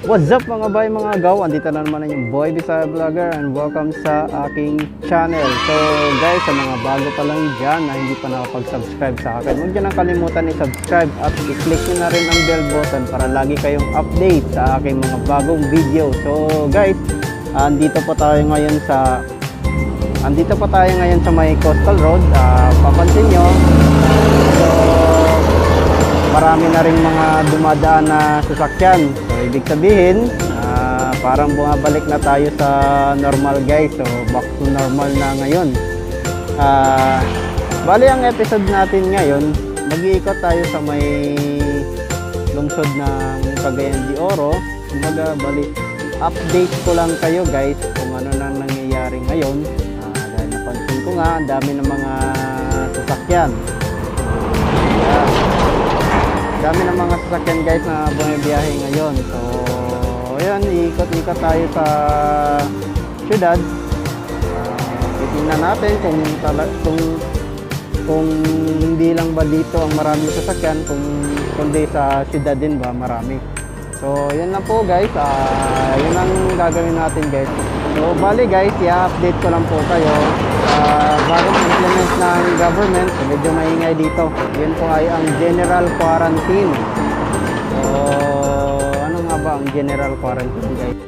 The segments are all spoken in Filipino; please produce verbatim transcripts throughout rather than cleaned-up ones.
What's up mga bay, mga gaw? Andito na naman yung Boy Bisaya Vlogger and welcome sa aking channel. So guys, sa mga bago pa lang dyan na hindi pa nakapag-subscribe sa akin, huwag nyo nang kalimutan i-subscribe at i-click nyo na rin ang bell button para lagi kayong update sa aking mga bagong video. So guys, andito pa tayo ngayon sa andito pa tayo ngayon sa may Coastal Road. Uh, papansin nyo, so marami na rin mga dumadaan na sasakyan. So ibig sabihin, uh, parang bumabalik na tayo sa normal guys. So back to normal na ngayon. Uh, bali ang episode natin ngayon, mag-iikot tayo sa may lungsod ng Cagayan de Oro. Kumbaga, bali, update ko lang kayo guys kung ano nang nangyayari ngayon. Uh, dahil napansin ko nga, ang dami ng mga sasakyan. Uh, dami ng mga sasakyan guys na bumibiyahe ngayon. So ayan, ikot-ikot tayo sa syudad. Uh, titingnan natin kung, kung kung hindi lang ba dito ang maraming sasakyan, kung kundi sa syudad din ba marami. So yan na po guys, uh, yun ang gagawin natin guys. So bali guys, i-update ko lang po kayo uh, bagong implement ng government. So, medyo maingay dito. Yun po ay ang general quarantine. So ano nga ba ang general quarantine guys?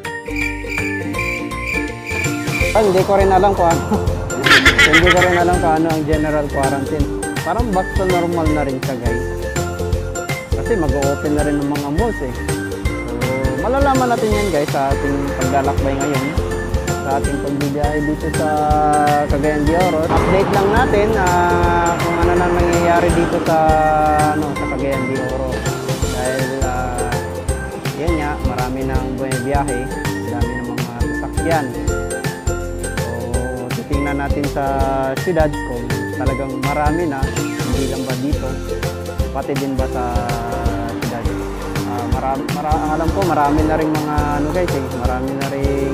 Ah, hindi ko rin alam kung ano. Hindi ko rin alam kung ano ang general quarantine. Parang back to normal na rin siya guys. Kasi mag-o-open na rin ng mga malls eh. So malalaman natin yan guys sa ating paglalakbay ngayon, sa ating pagbibiyahe dito sa Cagayan de Oro. Update lang natin uh, kung ano nang nangyayari dito sa ano sa Cagayan de Oro. Dahil uh, yan nga, marami nang bumibiyahe, dami ng mga sasakyan. So titingnan natin sa siyudad kung talagang marami na, hindi lang ba dito, pati din ba sa siyudad. Uh, marami, mara, alam ko marami na rin mga ano guys eh, marami na rin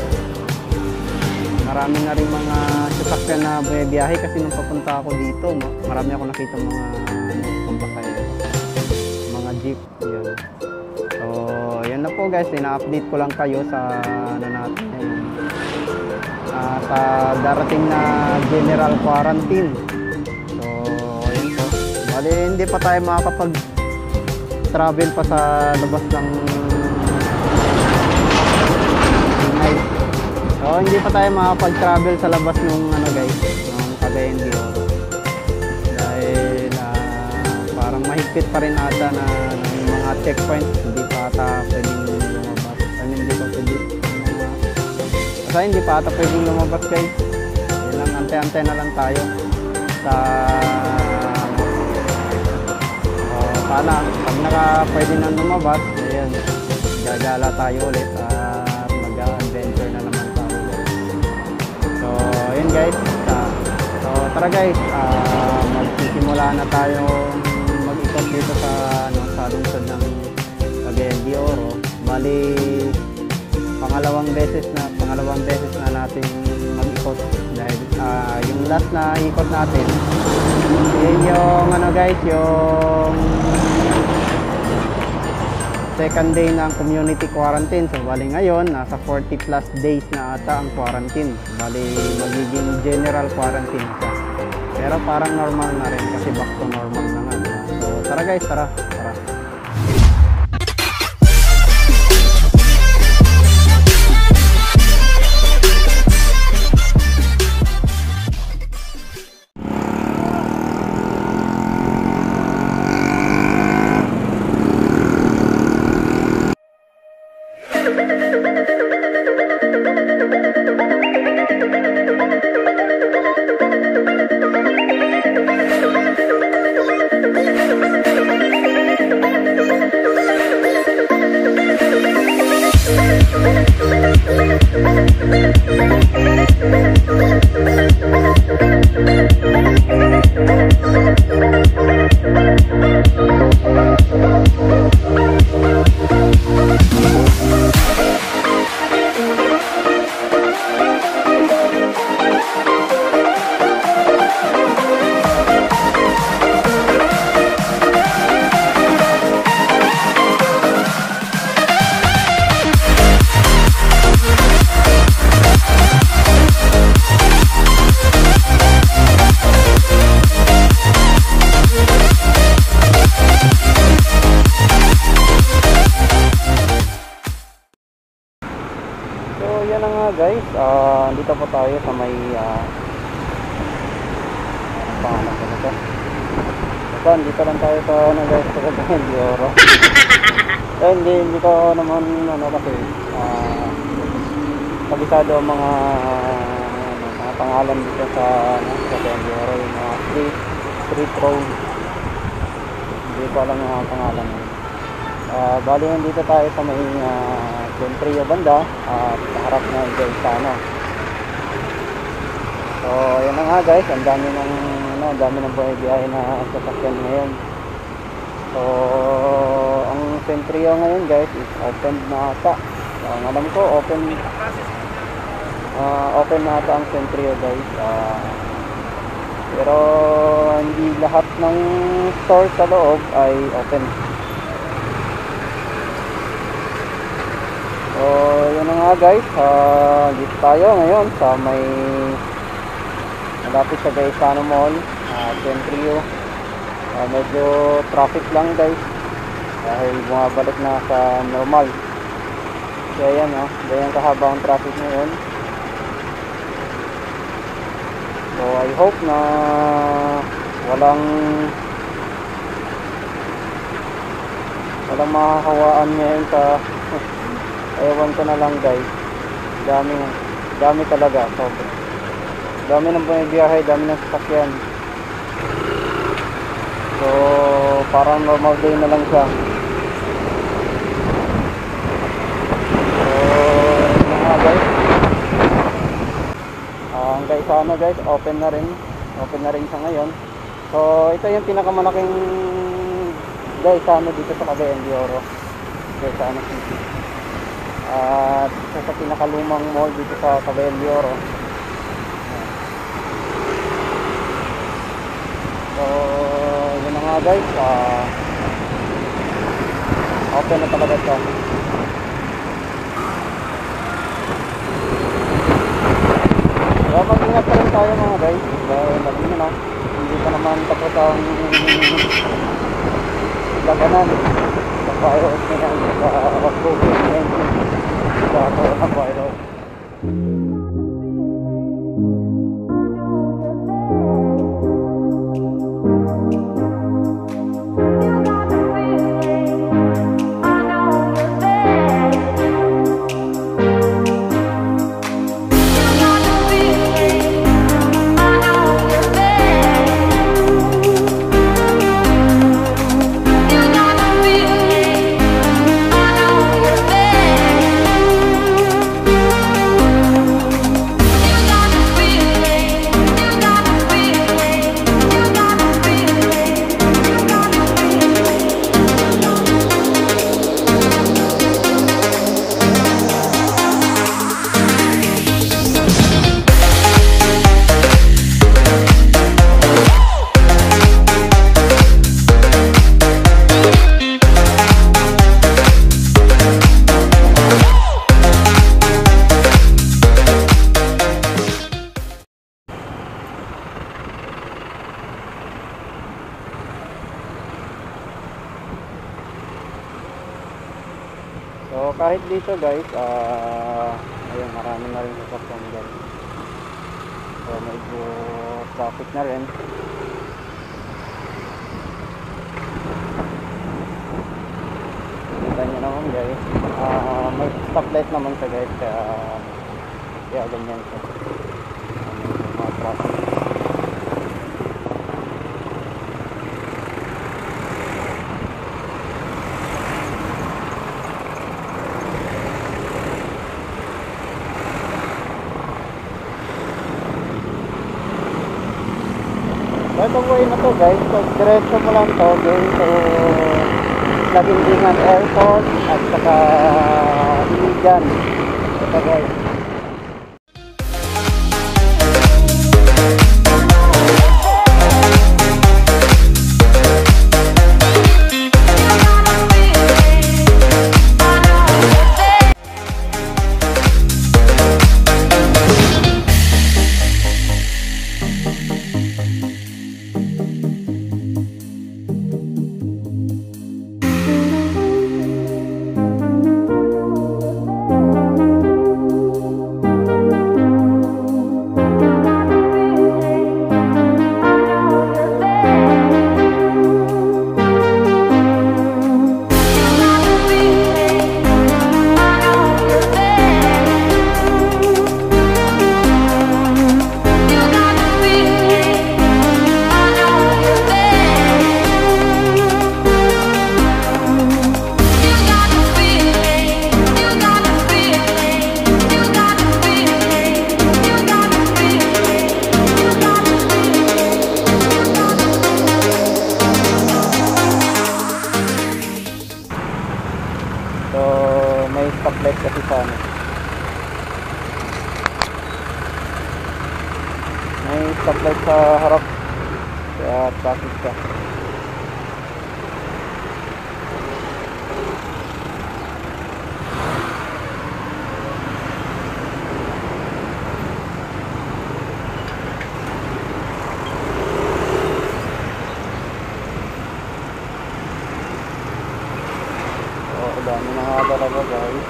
marami na rin mga sasakyan na bumibiyahe kasi nung papunta ako dito, marami ako nakita mga ano, pambasaya, mga jeep, yun. So yan na po guys, ina-update ko lang kayo sa ano natin yun, uh, sa darating na general quarantine. So yun po, bali hindi pa tayo makakapag travel pa sa labas ng night. So hindi pa tayo makapag-travel sa labas nung ano guys, ng Cagayan de Oro. Dahil uh, parang mahigpit pa rin ata na ng mga checkpoint, hindi pa ata pwedeng lumabas. I mean, hindi pa pwedeng uh, kasi hindi pa ata pwedeng lumabas guys. Yun lang, ante-ante na lang tayo sa sana pag naka pwede na lumabas, ayan, gagala tayo ulit at mag-adventure na naman tayo guys. So ayun guys, uh, so tara guys, uh, magsisimula na tayo mag-ikot dito sa ano, sa lungsod ng Cagayan de Oro. Bali pangalawang beses na pangalawang beses na natin mag-ikot dahil uh, yung last na ikot natin, yun yung ano guys, yung second day ng community quarantine. So bali ngayon, nasa forty plus days na ata ang quarantine. Bali magiging general quarantine siya. Pero parang normal na rin kasi back to normal na nga. So tara guys, tara, tara. yan na nga guys, uh, dito po tayo sa may uh, pangalan ko nito. Basta dito lang tayo sa ano guys, sa Cagayan de Oro. Eh, hindi, hindi ko naman ano kasi uh, kabisado ang mga uh, mga pangalan dito sa ano, sa Cagayan de Oro, yung mga street, street road. Hindi ko alam yung mga pangalan mo. Uh, bali nandito tayo sa may uh, Centrio banda at uh, sa harap na guys sa ano. So yun na nga guys, ang dami ng ano, ang dami ng buhay-biyahe na sasakyan ngayon. So ang Centrio ngayon guys is open na ata. So, ang alam ko open uh, open na ata ang Centrio guys. Uh, pero hindi lahat ng store sa loob ay open. So yun na nga guys, uh, dito tayo ngayon sa may malapit sa Gaisano Mall, uh, Centrio. Uh, medyo traffic lang guys dahil bumabalik na sa normal. Kaya yan, oh, ganyan kahaba ang traffic ngayon. So I hope na walang walang makakawaan ngayon sa ewan ko na lang guys. Dami, dami talaga. So, dami ng bumibiyahe, dami ng sasakyan. So, parang normal day na lang siya. So, yun nga guys. Uh, ang guys, ano guys, open na rin. Open na rin siya ngayon. So, ito yung pinakamalaking guys, ano dito sa Cagayan de Oro. Guys, ano city. At uh, isa sa pinakalumang mall dito sa Cagayan de Oro. So yun na nga guys, uh, open na talaga siya. Kaya mag-ingat pa rin tayo mga guys, dahil alam nyo na, hindi pa naman tapos ang laganan sa virus na yan, sa COVID nineteen, sa coronavirus. So kahit dito guys, uh, ayun, marami na rin sasakyan guys. So medyo traffic na rin. Kita nyo naman guys, uh, may stoplight naman siya guys, kaya kaya ganyan siya. Medyo mga traffic. Itong way na to guys, so diretso mo lang to going to Laguindingan Airport at saka Iligan. Ito guys. may stoplight kasi sa ano. May stoplight sa harap. Kaya traffic ka. Dami na nga talaga guys.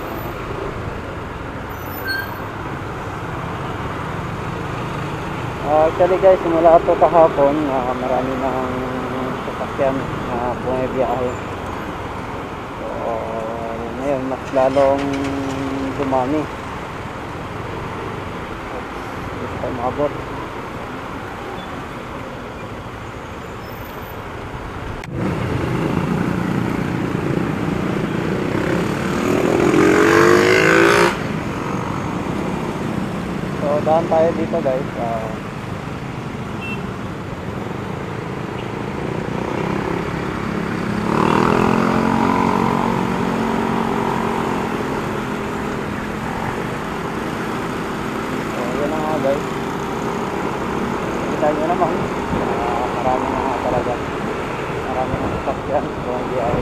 Uh, actually guys, simula ito kahapon uh, marami ng sasakyan na bumibiyahe. So ngayon mas lalong dumami. Hindi tayo maabot. Daan tayo dito guys. Uh, so yun na nga guys. Kita nyo naman uh, marami na nga talaga. Marami na sasakyan. So hindi ay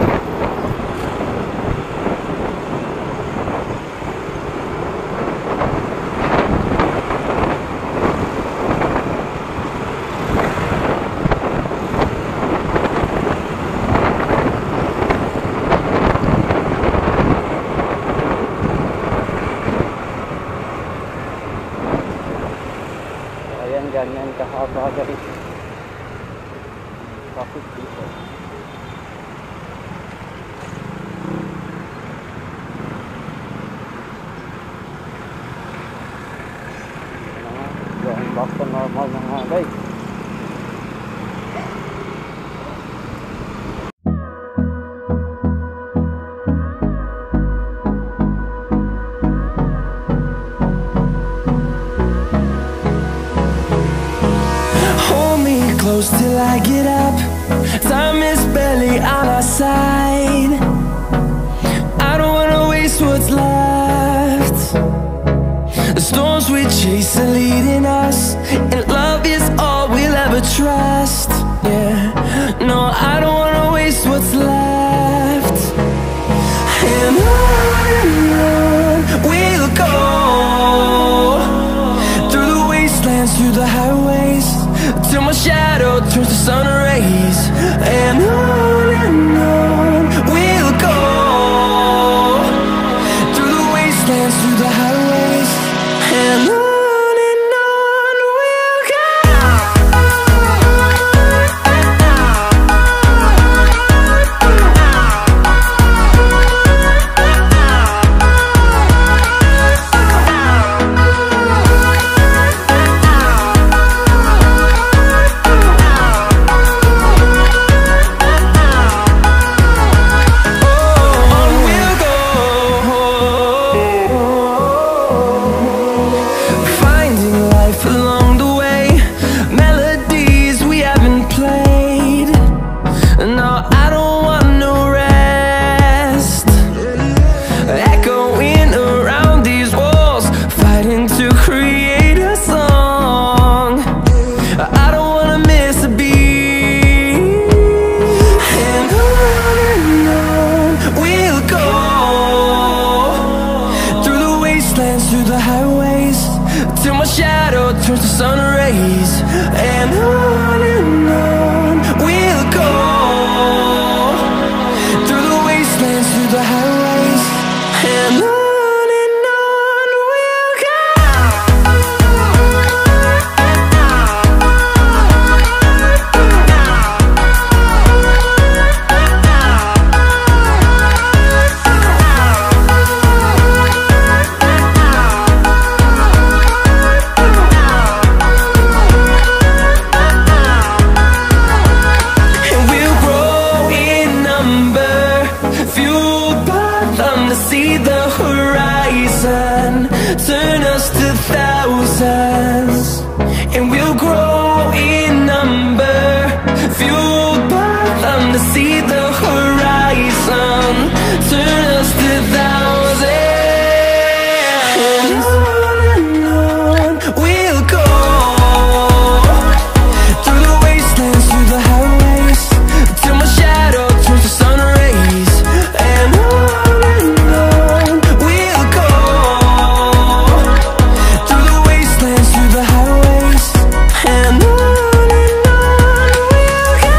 ganyan kahaba guys. Traffic dito. Going back to normal na nga guys. Close till I get up. Time is barely on our side. I don't wanna waste what's left. The storms we chase are leading us, and love is all we'll ever trust. Yeah, no, I don't wanna waste what's left. And on and on we'll go, through the wastelands, through the highways, till my shadow turns to sun rays. And on and on we'll go, through the wastelands, through the highways. And on and on we'll go. Through the highways, till my shadow turns to sun rays. And on and on we'll go, through the wastelands, through the highways. And on. See the horizon turn us to thousands, and we'll grow in number, fueled by them. To see the horizon turn us to a thousand. And on and on we'll go, through the wastelands, through the highways, till my shadow turns to sun rays. And on and on we'll go, through the wastelands, through the highways. And on and on we'll go.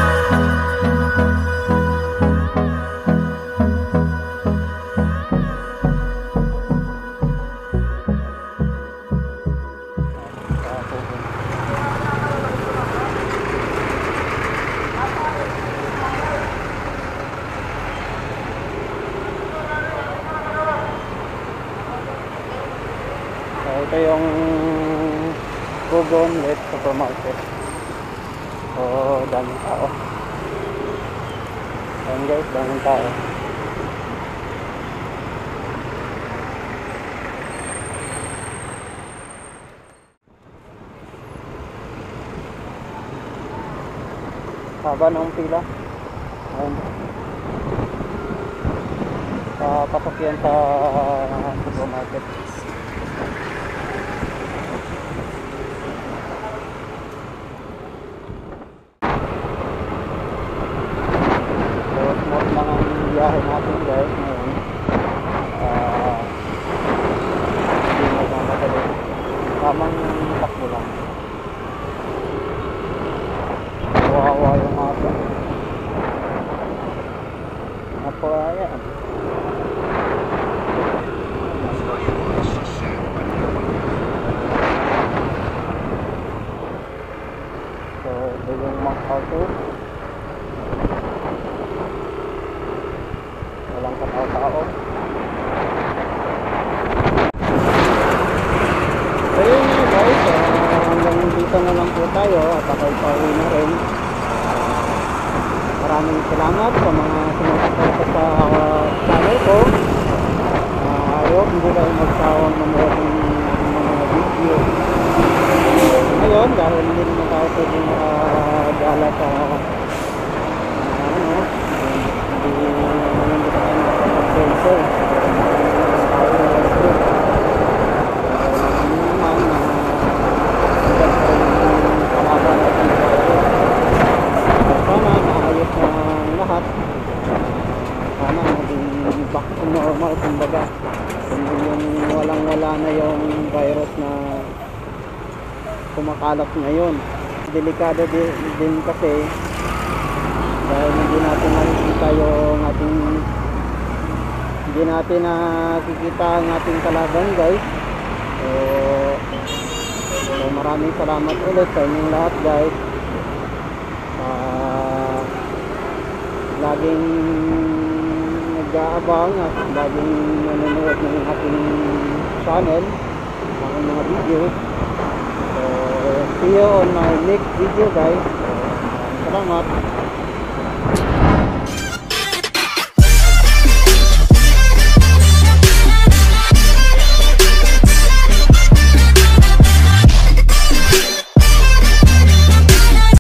So, ito yung Kugon West Supermarket. So, daming tao. Ayan guys, daming tao. Haba ng pila. Ayan. Papasok yan sa supermarket. Biyahe natin guys ngayon. Uh, hindi magmamadali. Tamang takbo lang. Kawawa yung ata. Napakayan. So ito yung MacArthur. Walang katao-tao. So yun nga guys, uh, hanggang dito na lang po tayo at ako'y pauwi na rin. Maraming salamat sa mga sumusuporta sa uh, channel ko. uh, I hope hindi kayo magsawang manood ng mga video. Ngayon dahil hindi naman tayo pwede makagala sa uh, ano, hindi so, sana naayos na lahat. Sana maging back to normal, kumbaga yung walang wala na yung virus na kumakalat ngayon. Delikado din, din kasi dahil hindi natin nakikita yung ating hindi natin nakikita ang ating kalaban guys. So, so maraming salamat ulit sa inyong lahat guys. Uh, laging nag-aabang at laging nanonood ng ating channel, aking mga videos. So see you on my next video guys. So, salamat.